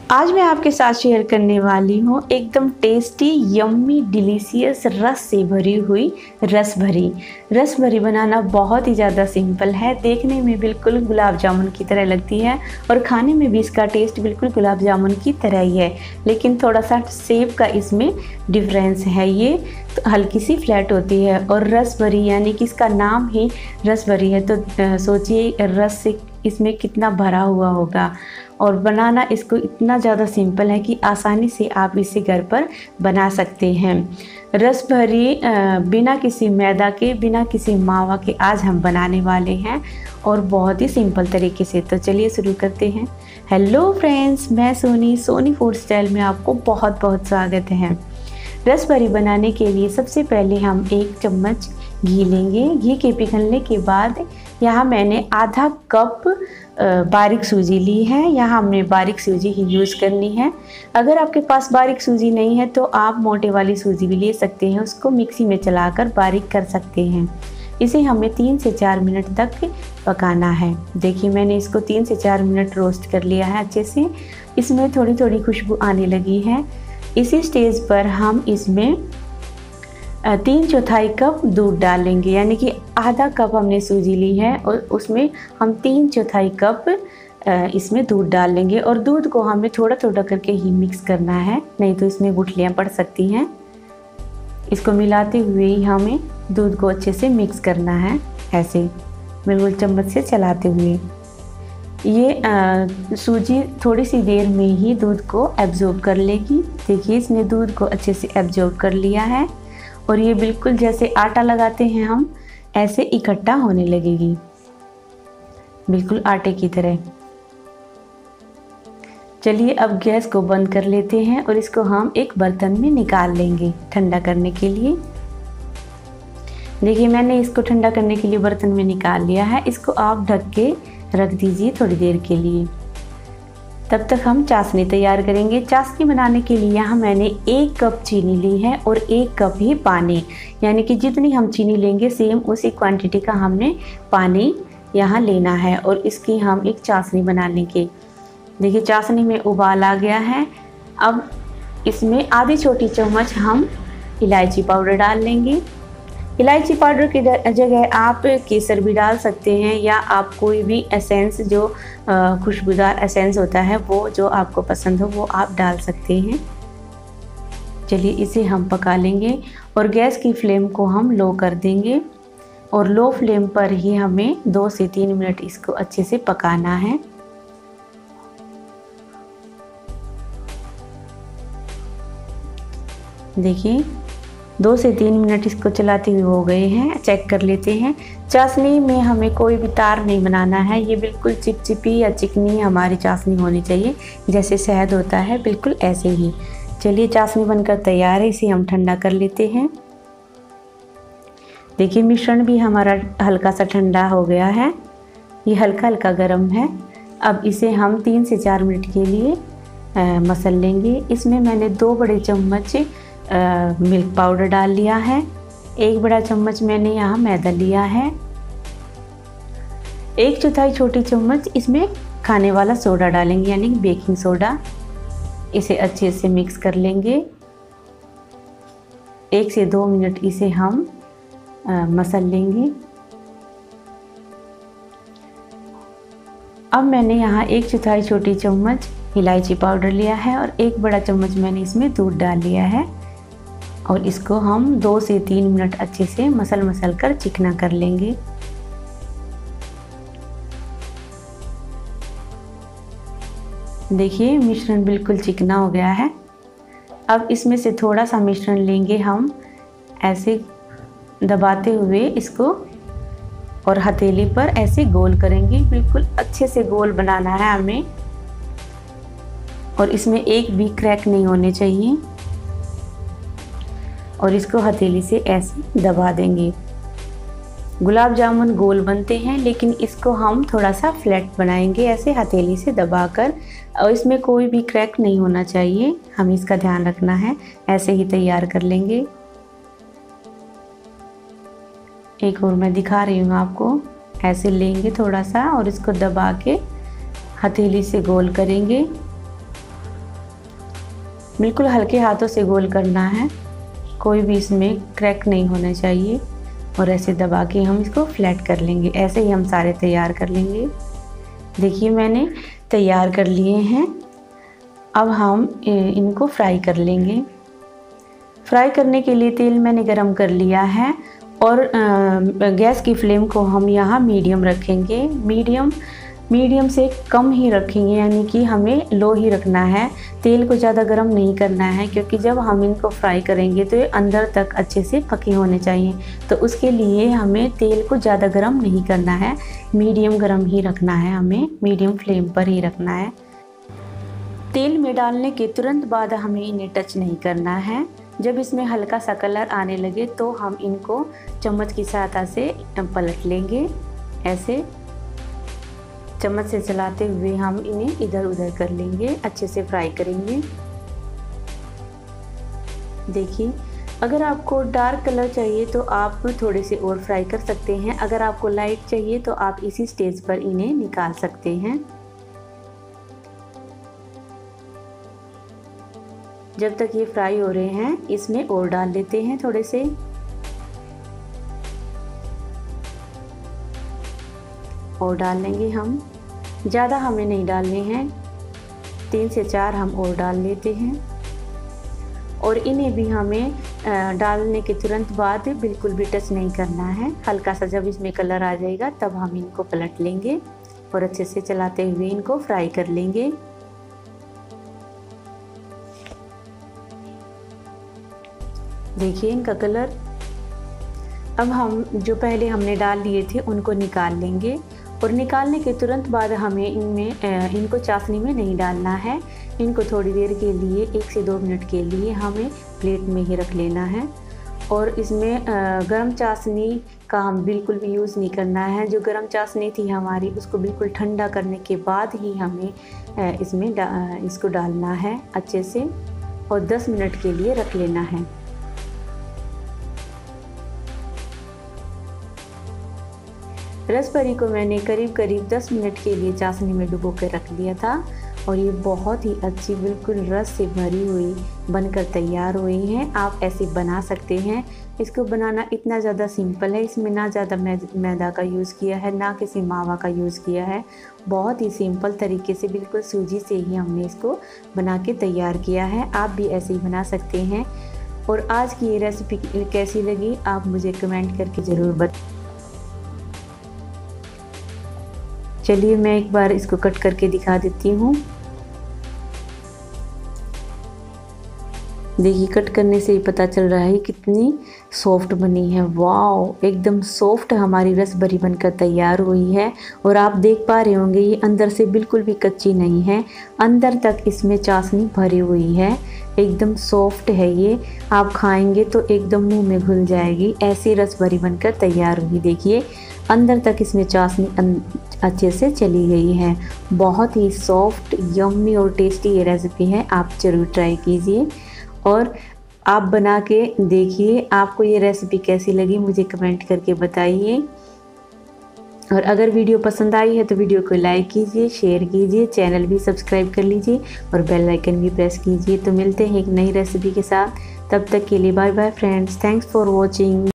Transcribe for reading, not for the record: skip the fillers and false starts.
आज मैं आपके साथ शेयर करने वाली हूँ एकदम टेस्टी यम्मी डिलीशियस रस से भरी हुई रस भरी बनाना बहुत ही ज़्यादा सिंपल है। देखने में बिल्कुल गुलाब जामुन की तरह लगती है और खाने में भी इसका टेस्ट बिल्कुल गुलाब जामुन की तरह ही है, लेकिन थोड़ा सा शेप का इसमें डिफरेंस है। ये तो हल्की सी फ्लैट होती है और रस भरी यानी कि इसका नाम ही रस भरी है, तो सोचिए रस से इसमें कितना भरा हुआ होगा। और बनाना इसको इतना ज़्यादा सिंपल है कि आसानी से आप इसे घर पर बना सकते हैं। रस भरी बिना किसी मैदा के, बिना किसी मावा के आज हम बनाने वाले हैं और बहुत ही सिंपल तरीके से। तो चलिए शुरू करते हैं। हेलो फ्रेंड्स, मैं सोनी फूड स्टाइल में आपको बहुत बहुत स्वागत है। रस भरी बनाने के लिए सबसे पहले हम 1 चम्मच घी लेंगे। घी के पिघलने के बाद यहाँ मैंने आधा कप बारीक सूजी ली है। यहाँ हमने बारीक सूजी ही यूज़ करनी है। अगर आपके पास बारीक सूजी नहीं है तो आप मोटे वाली सूजी भी ले सकते हैं, उसको मिक्सी में चलाकर बारीक कर सकते हैं। इसे हमें 3 से 4 मिनट तक पकाना है। देखिए मैंने इसको 3 से 4 मिनट रोस्ट कर लिया है अच्छे से। इसमें थोड़ी थोड़ी खुशबू आने लगी है। इसी स्टेज पर हम इसमें 3/4 कप दूध डालेंगे, यानी कि आधा कप हमने सूजी ली है और उसमें हम 3/4 कप इसमें दूध डाल लेंगे। और दूध को हमें थोड़ा थोड़ा करके ही मिक्स करना है, नहीं तो इसमें गुठलियाँ पड़ सकती हैं। इसको मिलाते हुए ही हमें दूध को अच्छे से मिक्स करना है, ऐसे बिल्कुल चम्मच से चलाते हुए। ये सूजी थोड़ी सी देर में ही दूध को एब्जॉर्ब कर लेगी। देखिए इसने दूध को अच्छे से एब्जॉर्ब कर लिया है और ये बिल्कुल जैसे आटा लगाते हैं हम, ऐसे इकट्ठा होने लगेगी, बिल्कुल आटे की तरह। चलिए अब गैस को बंद कर लेते हैं और इसको हम एक बर्तन में निकाल लेंगे ठंडा करने के लिए। देखिए मैंने इसको ठंडा करने के लिए बर्तन में निकाल लिया है। इसको आप ढक के रख दीजिए थोड़ी देर के लिए। तब तक हम चाशनी तैयार करेंगे। चाशनी बनाने के लिए यहाँ मैंने 1 कप चीनी ली है और 1 कप ही पानी, यानी कि जितनी हम चीनी लेंगे सेम उसी क्वांटिटी का हमने पानी यहाँ लेना है और इसकी हम एक चाशनी बना लेंगे। देखिए चाशनी में उबाल आ गया है। अब इसमें आधी छोटी चम्मच हम इलायची पाउडर डाल लेंगे। इलायची पाउडर की जगह आप केसर भी डाल सकते हैं, या आप कोई भी एसेंस जो खुशबूदार एसेंस होता है वो जो आपको पसंद हो वो आप डाल सकते हैं। चलिए इसे हम पका लेंगे और गैस की फ्लेम को हम लो कर देंगे और लो फ्लेम पर ही हमें 2 से 3 मिनट इसको अच्छे से पकाना है। देखिए 2 से 3 मिनट इसको चलाते हुए हो गए हैं। चेक कर लेते हैं। चाशनी में हमें कोई भी तार नहीं बनाना है, ये बिल्कुल चिपचिपी या चिकनी हमारी चाशनी होनी चाहिए, जैसे शहद होता है बिल्कुल ऐसे ही। चलिए चाशनी बनकर तैयार है, इसे हम ठंडा कर लेते हैं। देखिए मिश्रण भी हमारा हल्का सा ठंडा हो गया है, ये हल्का हल्का गर्म है। अब इसे हम 3 से 4 मिनट के लिए मसल लेंगे। इसमें मैंने 2 बड़े चम्मच मिल्क पाउडर डाल लिया है। 1 बड़ा चम्मच मैंने यहाँ मैदा लिया है। 1/4 छोटी चम्मच इसमें खाने वाला सोडा डालेंगे, यानी बेकिंग सोडा। इसे अच्छे से मिक्स कर लेंगे। 1 से 2 मिनट इसे हम मसल लेंगे। अब मैंने यहाँ 1/4 छोटी चम्मच इलायची पाउडर लिया है और 1 बड़ा चम्मच मैंने इसमें दूध डाल लिया है और इसको हम 2 से 3 मिनट अच्छे से मसल कर चिकना कर लेंगे। देखिए मिश्रण बिल्कुल चिकना हो गया है। अब इसमें से थोड़ा सा मिश्रण लेंगे हम, ऐसे दबाते हुए इसको और हथेली पर ऐसे गोल करेंगे। बिल्कुल अच्छे से गोल बनाना है हमें और इसमें एक भी क्रैक नहीं होने चाहिए और इसको हथेली से ऐसे दबा देंगे। गुलाब जामुन गोल बनते हैं, लेकिन इसको हम थोड़ा सा फ्लैट बनाएंगे ऐसे हथेली से दबाकर, और इसमें कोई भी क्रैक नहीं होना चाहिए, हमें इसका ध्यान रखना है। ऐसे ही तैयार कर लेंगे। एक और मैं दिखा रही हूँ आपको, ऐसे लेंगे थोड़ा सा और इसको दबा के हथेली से गोल करेंगे बिल्कुल हल्के हाथों से गोल करना है, कोई भी इसमें क्रैक नहीं होना चाहिए। और ऐसे दबा के हम इसको फ्लैट कर लेंगे। ऐसे ही हम सारे तैयार कर लेंगे। देखिए मैंने तैयार कर लिए हैं। अब हम इनको फ्राई कर लेंगे। फ्राई करने के लिए तेल मैंने गरम कर लिया है और गैस की फ्लेम को हम यहाँ मीडियम रखेंगे। मीडियम से कम ही रखेंगे, यानी कि हमें लो ही रखना है। तेल को ज़्यादा गर्म नहीं करना है, क्योंकि जब हम इनको फ्राई करेंगे तो ये अंदर तक अच्छे से पके होने चाहिए। तो उसके लिए हमें तेल को ज़्यादा गर्म नहीं करना है, मीडियम गर्म ही रखना है, हमें मीडियम फ्लेम पर ही रखना है। तेल में डालने के तुरंत बाद हमें इन्हें टच नहीं करना है। जब इसमें हल्का सा कलर आने लगे तो हम इनको चम्मच की सहायता से पलट लेंगे। ऐसे चम्मच से चलाते हुए हम इन्हें इधर उधर कर लेंगे, अच्छे से फ्राई करेंगे। देखिए, अगर आपको डार्क कलर चाहिए तो आप थोड़े से और फ्राई कर सकते हैं। अगर आपको लाइट चाहिए तो आप इसी स्टेज पर इन्हें निकाल सकते हैं। जब तक ये फ्राई हो रहे हैं, इसमें और डाल लेते हैं थोड़े से। और डाल लेंगे हम, ज़्यादा हमें नहीं डालने हैं, 3 से 4 हम और डाल लेते हैं। और इन्हें भी हमें डालने के तुरंत बाद बिल्कुल भी टच नहीं करना है। हल्का सा जब इसमें कलर आ जाएगा तब हम इनको पलट लेंगे और अच्छे से चलाते हुए इनको फ्राई कर लेंगे। देखिए इनका कलर। अब हम जो पहले हमने डाल लिए थे उनको निकाल लेंगे और निकालने के तुरंत बाद हमें इनको चाशनी में नहीं डालना है। इनको थोड़ी देर के लिए 1 से 2 मिनट के लिए हमें प्लेट में ही रख लेना है। और इसमें गरम चाशनी का हम बिल्कुल भी यूज़ नहीं करना है। जो गरम चाशनी थी हमारी, उसको बिल्कुल ठंडा करने के बाद ही हमें इसको डालना है अच्छे से और 10 मिनट के लिए रख लेना है। रसभरी को मैंने करीब 10 मिनट के लिए चाशनी में डुबो कर रख लिया था और ये बहुत ही अच्छी बिल्कुल रस से भरी हुई बनकर तैयार हुई है। आप ऐसे बना सकते हैं। इसको बनाना इतना ज़्यादा सिंपल है। इसमें ना ज़्यादा मैदा का यूज़ किया है, ना किसी मावा का यूज़ किया है। बहुत ही सिंपल तरीके से बिल्कुल सूजी से ही हमने इसको बना के तैयार किया है। आप भी ऐसे ही बना सकते हैं। और आज की ये रेसिपी कैसी लगी आप मुझे कमेंट करके ज़रूर बताएं। चलिए मैं एक बार इसको कट करके दिखा देती हूँ। देखिए, कट करने से ही पता चल रहा है कितनी सॉफ्ट बनी है। वाह, एकदम सॉफ्ट हमारी रसभरी बनकर तैयार हुई है। और आप देख पा रहे होंगे ये अंदर से बिल्कुल भी कच्ची नहीं है, अंदर तक इसमें चाशनी भरी हुई है। एकदम सॉफ्ट है ये, आप खाएंगे तो एकदम मुंह में घुल जाएगी। ऐसी रसभरी बनकर तैयार हुई। देखिए अंदर तक इसमें चाशनी अच्छे से चली गई है। बहुत ही सॉफ्ट, यम्मी और टेस्टी ये रेसिपी है। आप ज़रूर ट्राई कीजिए और आप बना के देखिए। आपको ये रेसिपी कैसी लगी मुझे कमेंट करके बताइए। और अगर वीडियो पसंद आई है तो वीडियो को लाइक कीजिए, शेयर कीजिए, चैनल भी सब्सक्राइब कर लीजिए और बेल आइकन भी प्रेस कीजिए। तो मिलते हैं एक नई रेसिपी के साथ। तब तक के लिए bye bye friends. Thanks for watching.